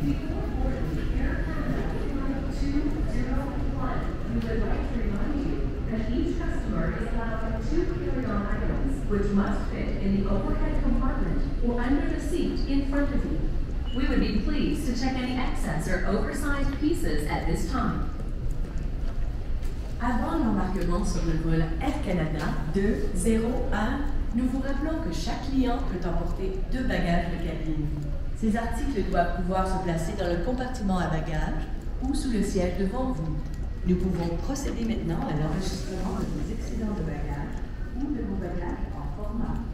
Before boarding Air Canada Flight 201, we would like to remind you that each customer is allowed 2 carry-on items, which must fit in the overhead compartment or under the seat in front of you. We would be pleased to check any excess or oversized pieces at this time. Avant l'embarquement sur le vol Air Canada 201, nous vous rappelons que chaque client peut emporter 2 bagages de cabine. Ces articles doivent pouvoir se placer dans le compartiment à bagages ou sous le siège devant vous. Nous pouvons procéder maintenant à l'enregistrement de vos excédents de bagages ou de vos bagages en format